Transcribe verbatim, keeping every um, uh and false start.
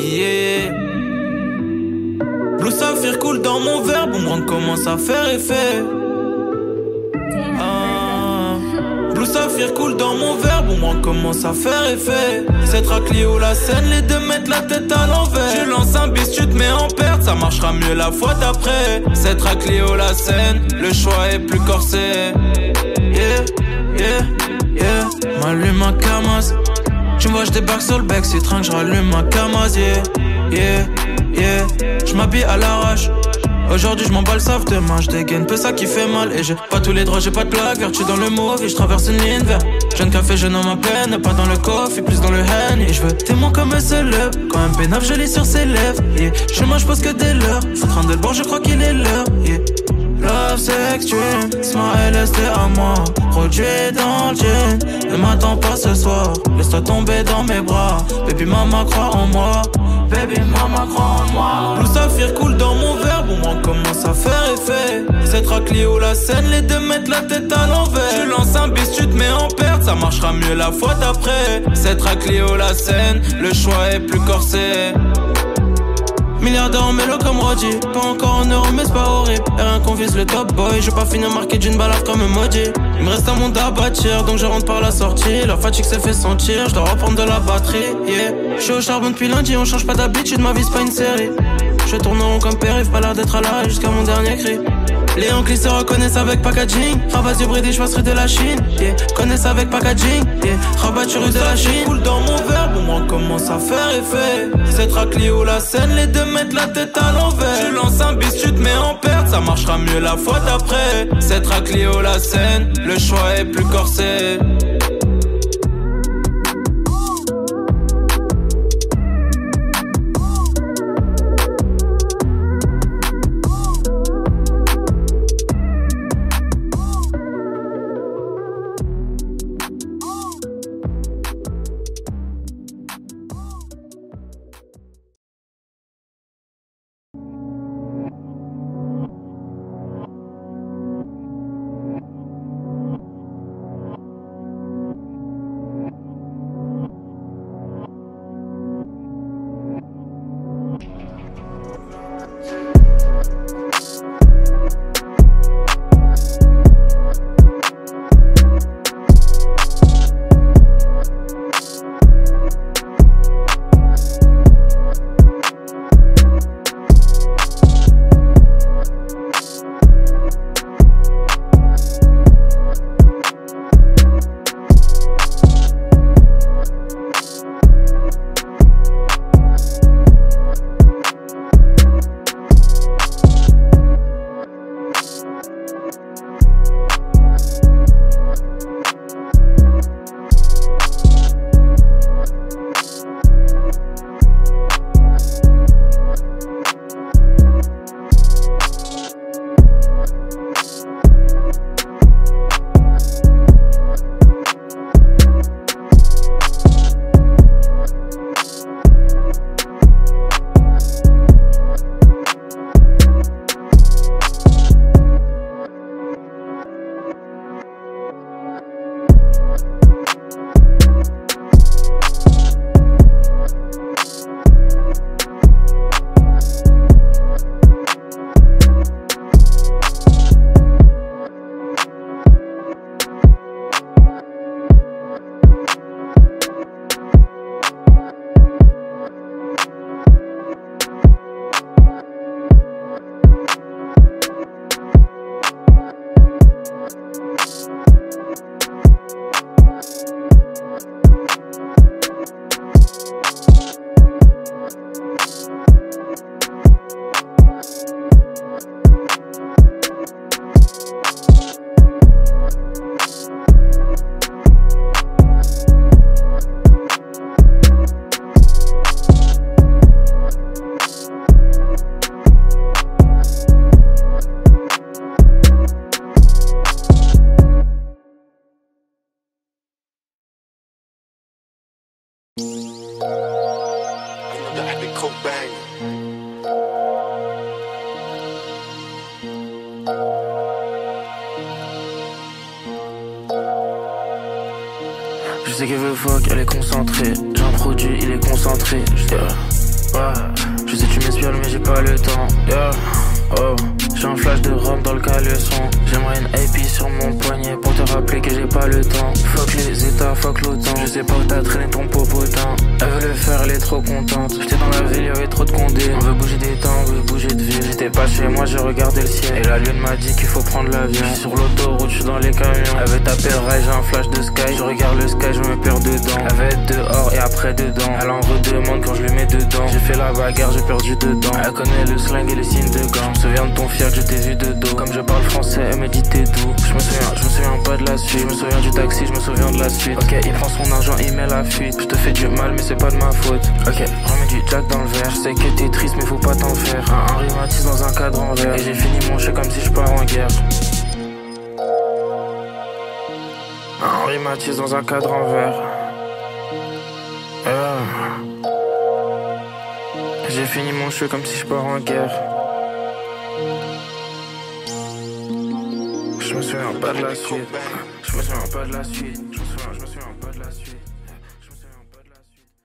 Yeah. Blue Saphir coule dans mon verre, boomerang commence à faire effet. Ah. Blue Saphir coule dans mon verre, boomerang commence à faire effet. Cette raclée ou la scène, les deux mettent la tête à l'envers. Tu lances un bis, tu te mets en perte, ça marchera mieux la fois d'après. Cette raclée ou la scène, le choix est plus corsé. Yeah, yeah, yeah. M'allume ma camas. Tu me vois, j'débarque sur le bec, c'est train que j'rallume ma camas. Yeah, yeah, yeah. J'm'habille à l'arrache. Aujourd'hui j'm'emballe savent demain, j'dégaine peu ça qui fait mal. Et j'ai pas tous les droits, j'ai pas de plaque, vertu dans le mauvais, j'traverse une ligne verte. Jeune café, jeune homme à peine, pas dans le coffre, plus dans le hand. Et j'veux témoin comme un célèbre, quand un pénaf je lis sur ses lèvres. Yeah. Chez moi j'pose que des leurs, faut train de le bord, je crois qu'il est l'heure. Yeah. Love, sex, dream, smile, restez à moi. Produit dans le gin, ne m'attends pas ce soir. Laisse-toi tomber dans mes bras, baby mama croit en moi. Baby mama croit en moi. Blue Saphir coule dans mon verre, bon moi commence à faire effet. Cette raclée ou la scène, les deux mettent la tête à l'envers. Tu lances un bis, tu te mets en perte, ça marchera mieux la fois d'après. Cette raclée ou la scène, le choix est plus corsé. Milliardaire en mélo comme Roddy, pas encore en euro mais c'est pas horrible. Et rien qu'on vise le top boy, je veux pas finir marqué d'une balade comme emoji. Il me reste un monde à bâtir, donc je rentre par la sortie. La fatigue se fait sentir, je dois reprendre de la batterie, yeah. Je suis au charbon depuis lundi, on change pas d'habitude, ma vie c'est pas une série. Je tourne en rond comme périph', pas l'air d'être à l'arrêt jusqu'à mon dernier cri. Les Yankees se reconnaissent avec packaging. Rabat hybride, je passerai de la Chine, yeah. Connaissent avec packaging, yeah. Rabat rue de la Chine. Coule dans mon verre, bon moi commence à faire effet. Cette raclée ou la scène, les deux mettent la tête à l'envers. Tu lances un bis, tu te mets en perte, ça marchera mieux la fois d'après. Cette raclée ou la scène, le choix est plus corsé. Je sais qu'elle veut fuck, elle est concentrée. J'ai un produit, il est concentré. Yeah. Yeah, oh, j'ai un flash de rhum dans le caleçon. J'aimerais une A P sur mon poignet pour te rappeler que j'ai pas le temps. Fuck les états, fuck l'OTAN. Je sais pas où t'as traîné ton popotin. Elle veut le faire, elle est trop contente. J'étais dans la ville, y'avait trop de condés. On veut bouger des temps, on veut bouger de ville. J'étais pas chez moi, j'ai regardé le ciel. Et la lune m'a dit qu'il faut prendre l'avion. J'suis sur l'autoroute, j'suis dans les camions. Elle veut taper le rail, j'ai un flash de sky. Je regarde le sky, je me perds dedans. Elle veut être dehors et après dedans. Elle en redemande quand je lui mets dedans. J'ai fait la bagarre, j'ai perdu dedans. Elle connaît le slang et les signes de gants. Je me souviens de ton fier que je t'ai vu de dos. Comme je parle français, elle me dit t'es doux. Je me souviens, je me souviens pas de la suite. Je me souviens du taxi, je me souviens de la suite. Ok, il prend son argent, il met la fuite. Je te fais du mal, mais c'est pas de ma faute. Ok, remets du jack dans le verre. Je sais que t'es triste, mais faut pas t'en faire. Un, un rhumatisme dans un cadre en verre. Et j'ai fini mon jeu comme si je pars en guerre. Un rhumatisme dans un cadre en verre. Euh. J'ai fini mon jeu comme si je pars en guerre. Je me souviens pas de la suite. Je me souviens pas de la suite.